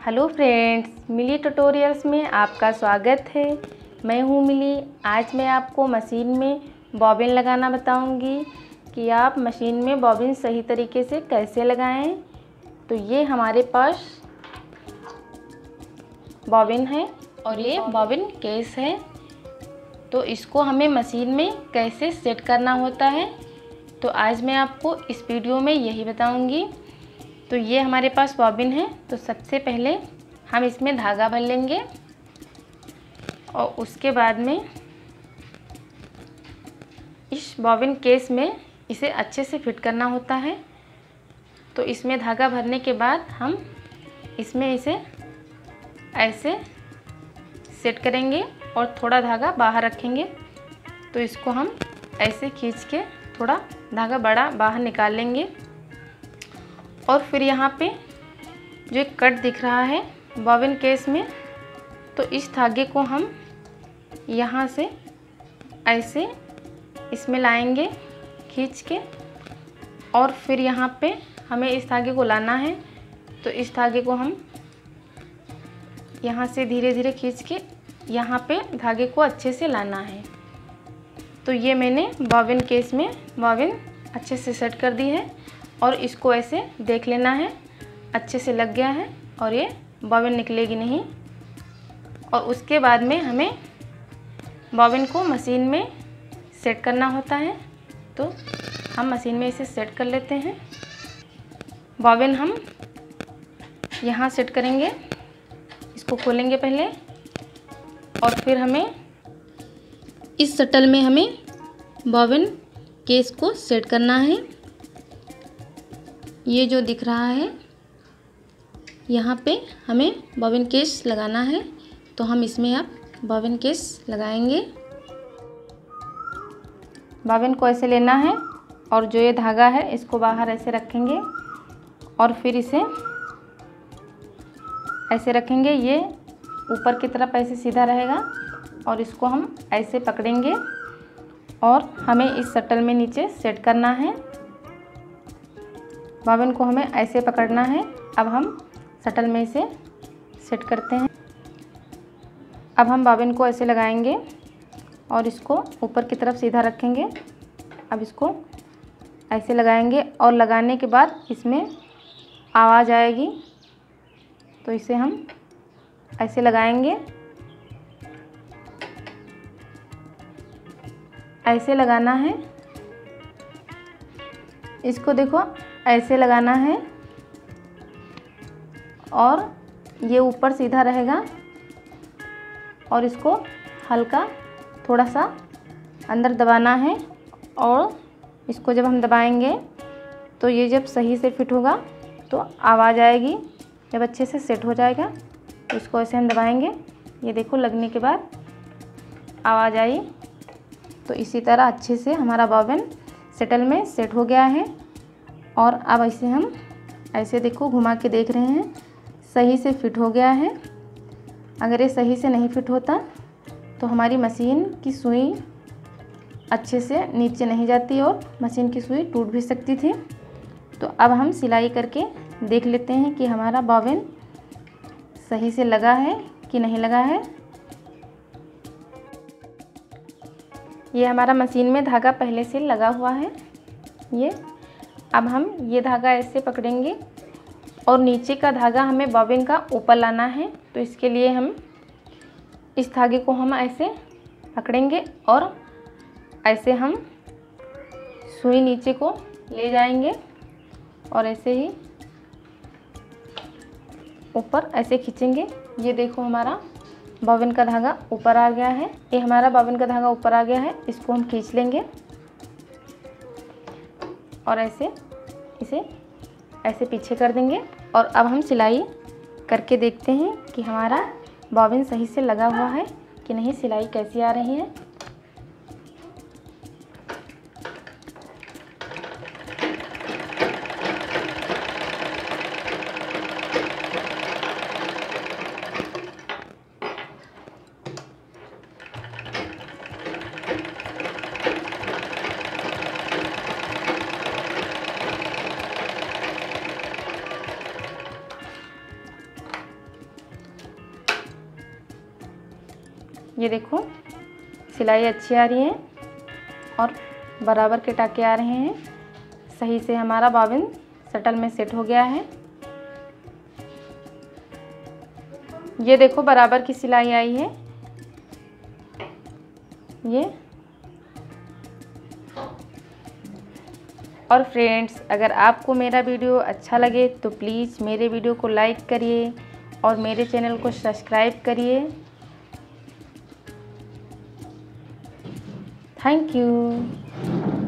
Hello friends, मिली tutorials में आपका स्वागत है। मैं हूँ मिली। आज मैं आपको मशीन में बॉबिन लगाना बताऊंगी कि आप मशीन में बॉबिन सही तरीके से कैसे लगाएं। तो ये हमारे पास बॉबिन है और ये बॉबिन केस है। तो इसको हमें मशीन में कैसे सेट करना होता है, तो आज मैं आपको इस वीडियो में यही बताऊंगी। तो ये हमारे पास बॉबिन है। तो सबसे पहले हम इसमें धागा भर लेंगे और उसके बाद में इस बॉबिन केस में इसे अच्छे से फिट करना होता है। तो इसमें धागा भरने के बाद हम इसमें इसे ऐसे सेट करेंगे और थोड़ा धागा बाहर रखेंगे। तो इसको हम ऐसे खींच के थोड़ा धागा बड़ा बाहर निकाल लेंगे और फिर यहाँ पे जो एक कट दिख रहा है बॉबिन केस में, तो इस धागे को हम यहाँ से ऐसे इसमें लाएंगे खींच के और फिर यहाँ पे हमें इस धागे को लाना है। तो इस धागे को हम यहाँ से धीरे धीरे खींच के यहाँ पे धागे को अच्छे से लाना है। तो ये मैंने बॉबिन केस में बॉबिन अच्छे से सेट कर दी है और इसको ऐसे देख लेना है अच्छे से लग गया है और ये बॉबिन निकलेगी नहीं। और उसके बाद में हमें बॉबिन को मशीन में सेट करना होता है। तो हम मशीन में इसे सेट कर लेते हैं। बॉबिन हम यहाँ सेट करेंगे, इसको खोलेंगे पहले और फिर हमें इस शटल में हमें बॉबिन केस को सेट करना है। ये जो दिख रहा है यहाँ पे हमें बॉबिन केस लगाना है। तो हम इसमें अब बॉबिन केस लगाएंगे। बॉबिन को ऐसे लेना है और जो ये धागा है इसको बाहर ऐसे रखेंगे और फिर इसे ऐसे रखेंगे। ये ऊपर की तरफ ऐसे सीधा रहेगा और इसको हम ऐसे पकड़ेंगे और हमें इस शटल में नीचे सेट करना है। बॉबिन को हमें ऐसे पकड़ना है। अब हम शटल में इसे सेट करते हैं। अब हम बॉबिन को ऐसे लगाएंगे और इसको ऊपर की तरफ सीधा रखेंगे। अब इसको ऐसे लगाएंगे और लगाने के बाद इसमें आवाज़ आएगी। तो इसे हम ऐसे लगाएंगे, ऐसे लगाना है। इसको देखो ऐसे लगाना है और ये ऊपर सीधा रहेगा और इसको हल्का थोड़ा सा अंदर दबाना है। और इसको जब हम दबाएंगे तो ये जब सही से फिट होगा तो आवाज़ आएगी। जब अच्छे से सेट हो जाएगा तो इसको ऐसे हम दबाएंगे। ये देखो लगने के बाद आवाज़ आई। तो इसी तरह अच्छे से हमारा बॉबिन शटल में सेट हो गया है। और अब ऐसे हम ऐसे देखो घुमा के देख रहे हैं, सही से फिट हो गया है। अगर ये सही से नहीं फिट होता तो हमारी मशीन की सुई अच्छे से नीचे नहीं जाती और मशीन की सुई टूट भी सकती थी। तो अब हम सिलाई करके देख लेते हैं कि हमारा बॉबिन सही से लगा है कि नहीं लगा है। ये हमारा मशीन में धागा पहले से लगा हुआ है। ये अब हम ये धागा ऐसे पकड़ेंगे और नीचे का धागा हमें बॉबिन का ऊपर लाना है। तो इसके लिए हम इस धागे को हम ऐसे पकड़ेंगे और ऐसे हम सुई नीचे को ले जाएंगे और ऐसे ही ऊपर ऐसे खींचेंगे। ये देखो हमारा बॉबिन का धागा ऊपर आ गया है। ये हमारा बॉबिन का धागा ऊपर आ गया है। इसको हम खींच लेंगे और ऐसे इसे ऐसे पीछे कर देंगे। और अब हम सिलाई करके देखते हैं कि हमारा बॉबिन सही से लगा हुआ है कि नहीं, सिलाई कैसी आ रही है। ये देखो सिलाई अच्छी आ रही है और बराबर के टाके आ रहे हैं। सही से हमारा बॉबिन शटल में सेट हो गया है। ये देखो बराबर की सिलाई आई है। ये और फ्रेंड्स, अगर आपको मेरा वीडियो अच्छा लगे तो प्लीज़ मेरे वीडियो को लाइक करिए और मेरे चैनल को सब्सक्राइब करिए। Thank you.